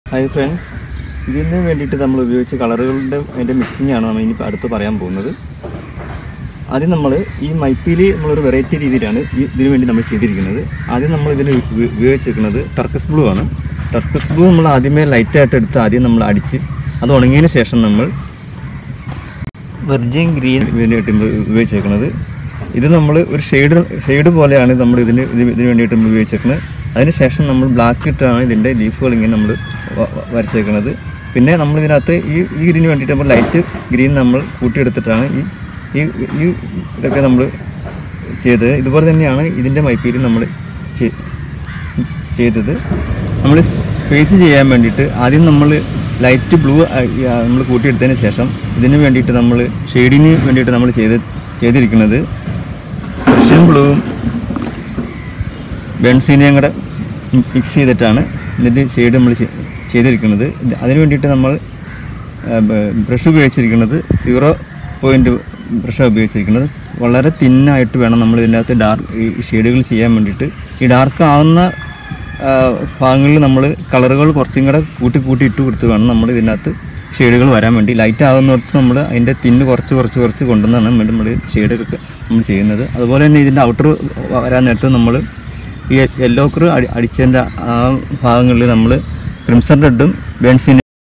Hi friends, ഇതിന് വേണ്ടിയിട്ട് നമ്മൾ ഉപയോഗിച്ച കളറുകളുടെ അതിൻ്റെ മിക്സിങ്ങാണ് നമ്മൾ ഇനി അടുത്ത് പറയാൻ പോകുന്നത്. ആദ്യം നമ്മൾ ഈ മൈപ്പിയിൽ നമ്മളൊരു വെറൈറ്റി രീതിയിലാണ് ഇതിനു വേണ്ടി നമ്മൾ ചെയ്തിരിക്കുന്നത്. ആദ്യം നമ്മൾ ഇതിന് ഉപയോഗിച്ചിരിക്കുന്നത് ടർക്കസ് ബ്ലൂ ആണ്. ടർക്കസ് ബ്ലൂ നമ്മൾ ആദ്യമേ ലൈറ്റായിട്ട് എടുത്ത് ആദ്യം നമ്മൾ അടിച്ച് അത് ഉണങ്ങിയതിന് ശേഷം നമ്മൾ വെർജിൻ ഗ്രീൻ ഇതിനായിട്ട് ഉപയോഗിച്ചേക്കുന്നത്. ഇത് നമ്മൾ ഒരു ഷെയ്ഡ് പോലെയാണ് നമ്മൾ ഇതിന് വേണ്ടിയിട്ട് ഉപയോഗിച്ചേക്കുന്നത്. അതിനുശേഷം നമ്മൾ ബ്ലാക്ക് ഇട്ടാണ് ഇതിൻ്റെ ലീഫുകൾ ഇങ്ങനെ നമ്മൾ വരച്ചേക്കുന്നത്. പിന്നെ നമ്മൾ ഇതിനകത്ത് ഈ ഗ്രീന് വേണ്ടിയിട്ട് നമ്മൾ ലൈറ്റ് ഗ്രീൻ നമ്മൾ കൂട്ടിയെടുത്തിട്ടാണ് ഈ ഇതൊക്കെ നമ്മൾ ചെയ്തത്. ഇതുപോലെ തന്നെയാണ് ഇതിൻ്റെ മൈപ്പിയിൽ നമ്മൾ ചെയ്തത്. നമ്മൾ ഫേസ് ചെയ്യാൻ വേണ്ടിയിട്ട് ആദ്യം നമ്മൾ ലൈറ്റ് ബ്ലൂ നമ്മൾ കൂട്ടിയെടുത്തതിന് ശേഷം ഇതിന് വേണ്ടിയിട്ട് നമ്മൾ ഷെയ്ഡിന് വേണ്ടിയിട്ട് നമ്മൾ ചെയ്തിരിക്കുന്നത് റഷ്യൻ ബ്ലൂവും ബെൻസീനയും കൂടെ മിക്സ് ചെയ്തിട്ടാണ് ഇതിൻ്റെ ഷെയ്ഡ് നമ്മൾ ചെയ്തിരിക്കുന്നത്. അതിന് വേണ്ടിയിട്ട് നമ്മൾ ബ്രഷ് ഉപയോഗിച്ചിരിക്കുന്നത് 0 ബ്രഷ് ഉപയോഗിച്ചിരിക്കുന്നത്. വളരെ തിന്നായിട്ട് വേണം നമ്മൾ ഇതിനകത്ത് ഈ ഷെയ്ഡുകൾ ചെയ്യാൻ വേണ്ടിയിട്ട്. ഈ ഡാർക്ക് ആവുന്ന ഭാഗങ്ങളിൽ നമ്മൾ കളറുകൾ കുറച്ചും കൂടെ കൂട്ടി ഇട്ട് കൊടുത്ത് വേണം നമ്മൾ ഇതിനകത്ത് ഷെയ്ഡുകൾ വരാൻ വേണ്ടി. ലൈറ്റ് ആകുന്നിടത്ത് നമ്മൾ അതിൻ്റെ തിന്ന് കുറച്ച് കൊണ്ടുവന്നാണ് നമ്മൾ ഷെയ്ഡൊക്കെ നമ്മൾ ചെയ്യുന്നത്. അതുപോലെ തന്നെ ഇതിൻ്റെ ഔട്ടർ വരാൻ നേരത്ത് നമ്മൾ ഈ യെല്ലോ കളർ അടിച്ചതിൻ്റെ ആ ഭാഗങ്ങളിൽ നമ്മൾ ക്രിംസൺ റെഡും ബെൻസീനയും